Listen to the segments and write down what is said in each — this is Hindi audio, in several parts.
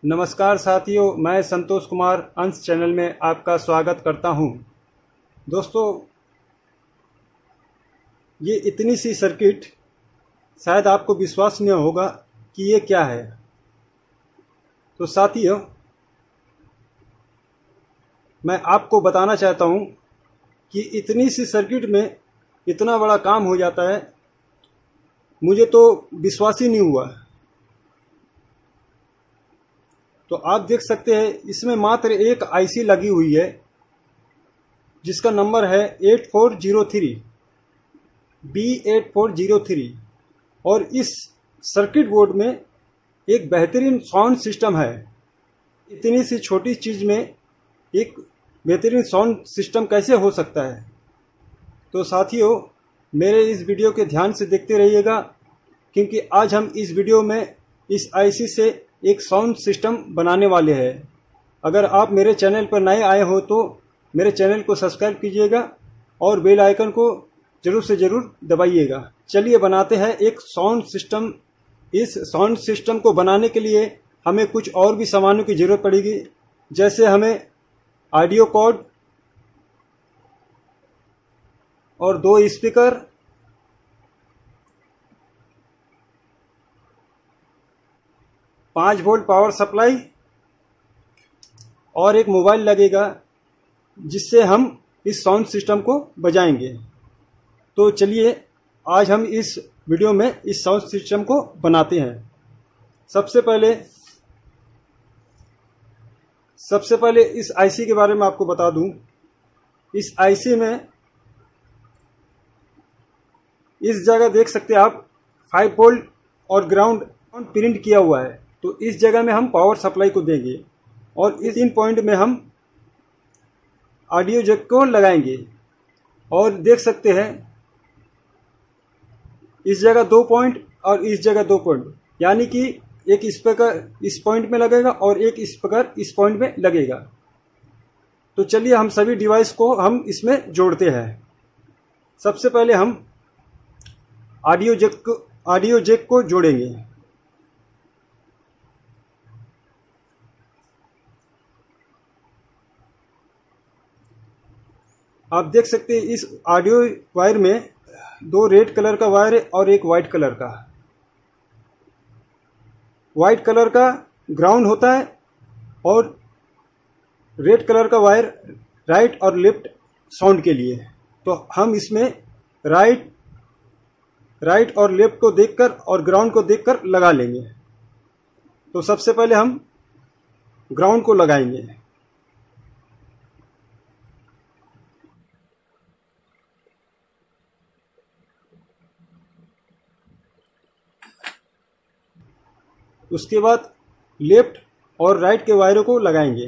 नमस्कार साथियों, मैं संतोष कुमार अंश चैनल में आपका स्वागत करता हूं। दोस्तों, ये इतनी सी सर्किट शायद आपको विश्वास नहीं होगा कि ये क्या है। तो साथियों, मैं आपको बताना चाहता हूं कि इतनी सी सर्किट में इतना बड़ा काम हो जाता है, मुझे तो विश्वास ही नहीं हुआ। तो आप देख सकते हैं, इसमें मात्र एक आईसी लगी हुई है जिसका नंबर है 8403 B8403 और इस सर्किट बोर्ड में एक बेहतरीन साउंड सिस्टम है। इतनी सी छोटी चीज़ में एक बेहतरीन साउंड सिस्टम कैसे हो सकता है? तो साथियों, मेरे इस वीडियो के ध्यान से देखते रहिएगा, क्योंकि आज हम इस वीडियो में इस आईसी से एक साउंड सिस्टम बनाने वाले हैं। अगर आप मेरे चैनल पर नए आए हो तो मेरे चैनल को सब्सक्राइब कीजिएगा और बेल आइकन को जरूर से जरूर दबाइएगा। चलिए बनाते हैं एक साउंड सिस्टम। इस साउंड सिस्टम को बनाने के लिए हमें कुछ और भी सामानों की ज़रूरत पड़ेगी, जैसे हमें ऑडियो कॉर्ड और 2 स्पीकर, 5 वोल्ट पावर सप्लाई और एक मोबाइल लगेगा जिससे हम इस साउंड सिस्टम को बजाएंगे। तो चलिए आज हम इस वीडियो में इस साउंड सिस्टम को बनाते हैं। सबसे पहले इस आईसी के बारे में आपको बता दूं। इस आईसी में इस जगह देख सकते हैं आप 5 वोल्ट और ग्राउंड प्रिंट किया हुआ है। तो इस जगह में हम पावर सप्लाई को देंगे और इस इन पॉइंट में हम ऑडियो जैक को लगाएंगे। और देख सकते हैं इस जगह 2 पॉइंट और इस जगह 2 पॉइंट, यानी कि एक स्पीकर इस पॉइंट में लगेगा और एक स्पीकर इस पॉइंट में लगेगा। तो चलिए हम सभी डिवाइस को हम इसमें जोड़ते हैं। सबसे पहले हम ऑडियो जैक को जोड़ेंगे। आप देख सकते हैं इस ऑडियो वायर में 2 रेड कलर का वायर है और एक वाइट कलर का। वाइट कलर का ग्राउंड होता है और रेड कलर का वायर राइट और लेफ्ट साउंड के लिए। तो हम इसमें राइट और लेफ्ट को देखकर और ग्राउंड को देखकर लगा लेंगे। तो सबसे पहले हम ग्राउंड को लगाएंगे। उसके बाद लेफ्ट और राइट के वायरों को लगाएंगे।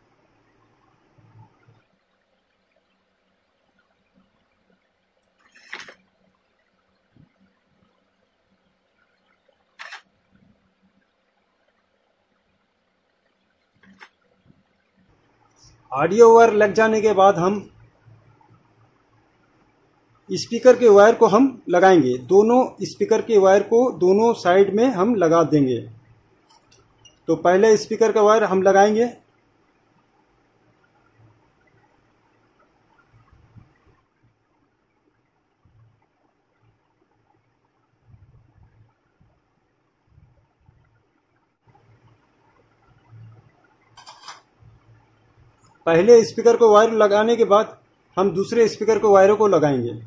ऑडियो वायर लग जाने के बाद हम स्पीकर के वायर को हम लगाएंगे। दोनों स्पीकर के वायर को दोनों साइड में हम लगा देंगे। तो पहले स्पीकर का वायर हम लगाएंगे। पहले स्पीकर को वायर लगाने के बाद हम दूसरे स्पीकर को वायरों को लगाएंगे।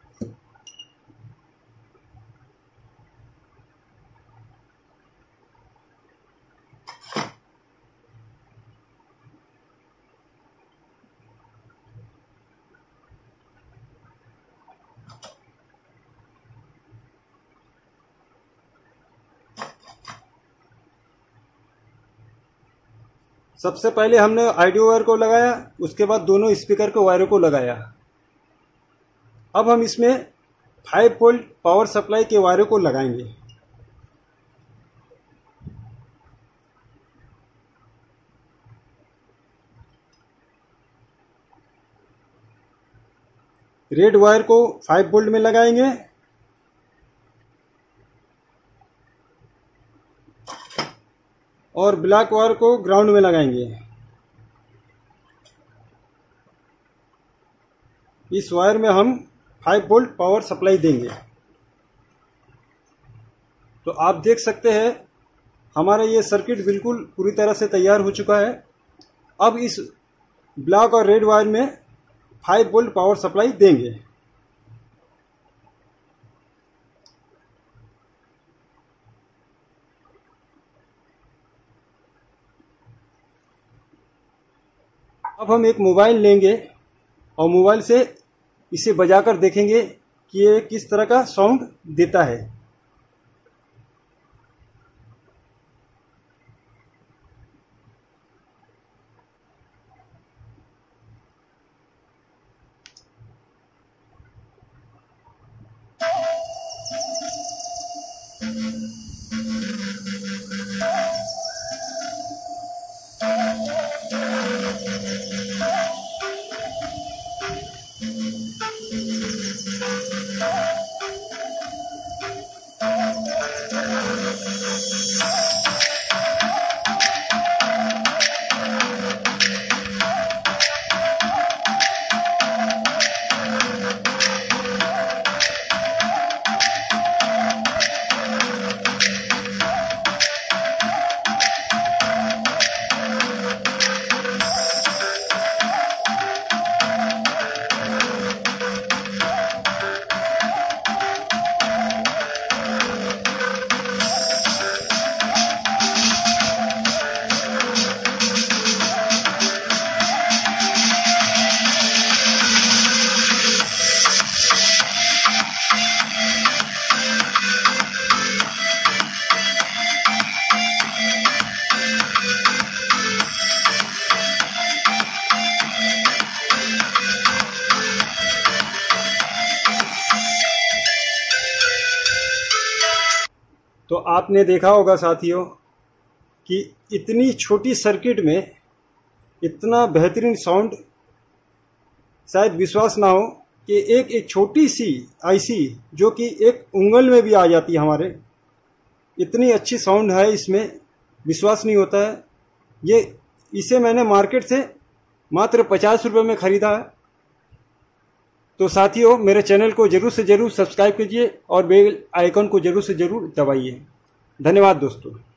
सबसे पहले हमने ऑडियो वायर को लगाया, उसके बाद दोनों स्पीकर के वायरों को लगाया। अब हम इसमें 5 वोल्ट पावर सप्लाई के वायरों को लगाएंगे। रेड वायर को 5 वोल्ट में लगाएंगे और ब्लैक वायर को ग्राउंड में लगाएंगे। इस वायर में हम 5 वोल्ट पावर सप्लाई देंगे। तो आप देख सकते हैं हमारा ये सर्किट बिल्कुल पूरी तरह से तैयार हो चुका है। अब इस ब्लैक और रेड वायर में 5 वोल्ट पावर सप्लाई देंगे। अब हम एक मोबाइल लेंगे और मोबाइल से इसे बजाकर देखेंगे कि ये किस तरह का साउंड देता है। तो आपने देखा होगा साथियों कि इतनी छोटी सर्किट में इतना बेहतरीन साउंड, शायद विश्वास ना हो कि एक छोटी सी आईसी जो कि एक उंगल में भी आ जाती है हमारे, इतनी अच्छी साउंड है इसमें, विश्वास नहीं होता है। इसे मैंने मार्केट से मात्र 50 रुपये में ख़रीदा है। तो साथियों मेरे चैनल को ज़रूर से ज़रूर सब्सक्राइब कीजिए और बेल आइकन को ज़रूर से ज़रूर दबाइए। धन्यवाद दोस्तों।